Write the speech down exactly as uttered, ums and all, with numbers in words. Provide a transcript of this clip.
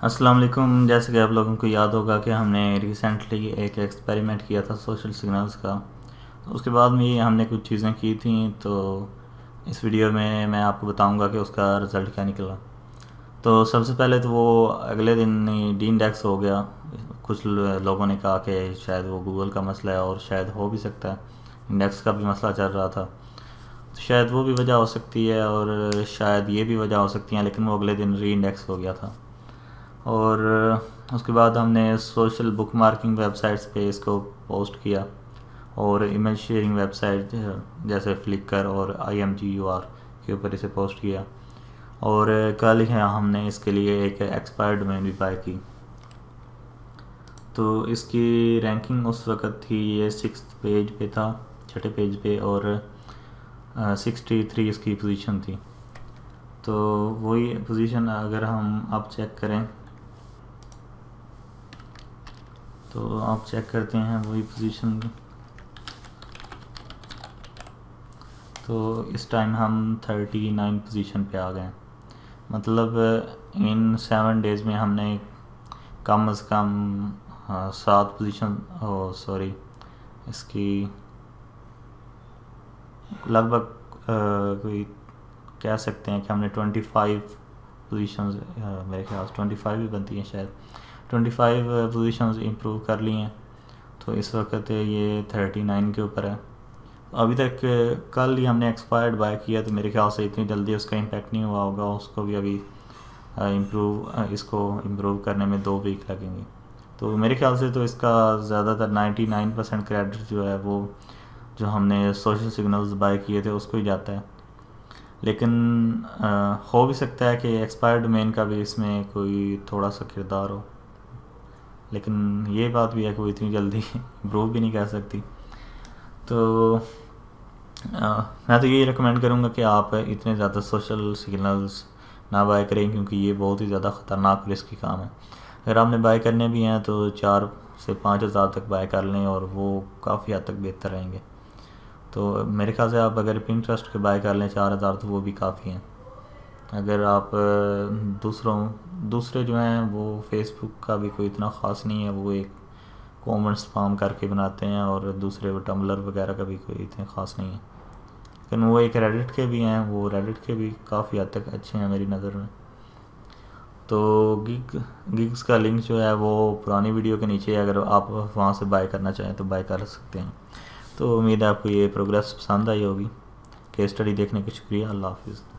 अस्सलाम वालेकुम। जैसे कि आप लोगों को याद होगा कि हमने रिसेंटली एक एक्सपेरिमेंट किया था सोशल सिग्नल्स का। तो उसके बाद में हमने कुछ चीज़ें की थी, तो इस वीडियो में मैं आपको बताऊंगा कि उसका रिज़ल्ट क्या निकला। तो सबसे पहले तो वो अगले दिन ही डी इंडेक्स हो गया। कुछ लोगों ने कहा कि शायद वो गूगल का मसला है, और शायद हो भी सकता है, इंडेक्स का भी मसला चल रहा था, तो शायद वो भी वजह हो सकती है और शायद ये भी वजह हो सकती है। लेकिन वो अगले दिन री इंडेक्स हो गया था। और उसके बाद हमने सोशल बुक मार्किंग वेबसाइट्स पे इसको पोस्ट किया, और इमेज शेयरिंग वेबसाइट जैसे फ्लिकर और I M G U R के ऊपर इसे पोस्ट किया। और कल ही हमने इसके लिए एक एक्सपायर्ड में भी बाय की। तो इसकी रैंकिंग उस वक़्त थी, ये सिक्स पेज पे था, छठे पेज पे, और सिक्सटी थ्री इसकी पोजीशन थी। तो वही पोजीशन अगर हम अब चेक करें तो आप चेक करते हैं वही पोजीशन। तो इस टाइम हम थर्टी नाइन पोजीशन पे आ गए। मतलब इन सेवन डेज़ में हमने कम अज़ कम सात पोजीशन, ओ सॉरी इसकी लगभग कोई कह सकते हैं कि हमने ट्वेंटी फाइव पोजीशंस, मेरे ख्याल से ट्वेंटी फाइव ही बनती हैं शायद, ट्वेंटी फाइव पोजीशंस इम्प्रूव कर ली हैं। तो इस वक्त ये थर्टी नाइन के ऊपर है। अभी तक कल ही हमने एक्सपायर्ड बाय किया, तो मेरे ख्याल से इतनी जल्दी उसका इम्पैक्ट नहीं हुआ होगा। उसको भी अभी इम्प्रूव इसको इम्प्रूव करने में दो वीक लगेंगे। तो मेरे ख्याल से तो इसका ज़्यादातर नाइन्टी नाइन परसेंट क्रेडिट जो है वो जो हमने सोशल सिग्नल्स बाय किए थे उसको ही जाता है। लेकिन आ, हो भी सकता है कि एक्सपायर्ड डोमेन का भी इसमें कोई थोड़ा सा किरदार हो, लेकिन ये बात भी है कि वो इतनी जल्दी इम्प्रूव भी नहीं कर सकती। तो आ, मैं तो यही रिकमेंड करूँगा कि आप इतने ज़्यादा सोशल सिग्नल्स ना बाय करें, क्योंकि ये बहुत ही ज़्यादा ख़तरनाक रिस्की काम है। अगर आपने बाय करने भी हैं तो चार से पाँच हज़ार तक बाय कर लें, और वो काफ़ी हद तक बेहतर रहेंगे। तो मेरे ख्याल से आप अगर पिंटरेस्ट के बाय कर लें चार हज़ार, तो वो भी काफ़ी हैं। अगर आप दूसरों दूसरे जो हैं वो फेसबुक का भी कोई इतना ख़ास नहीं है, वो एक कॉमन स्पैम करके बनाते हैं, और दूसरे वो टम्बलर वगैरह का भी कोई इतने ख़ास नहीं है। लेकिन वो एक रेडिट के भी हैं, वो रेडिट के भी काफ़ी हद तक अच्छे हैं मेरी नज़र में। तो गिग गिग्स का लिंक जो है वो पुरानी वीडियो के नीचे, अगर आप वहाँ से बाय करना चाहें तो बाय कर सकते हैं। तो उम्मीद है आपको ये प्रोग्रेस पसंद आई होगी। केस स्टडी देखने का शुक्रिया। अल्लाह हाफिज़।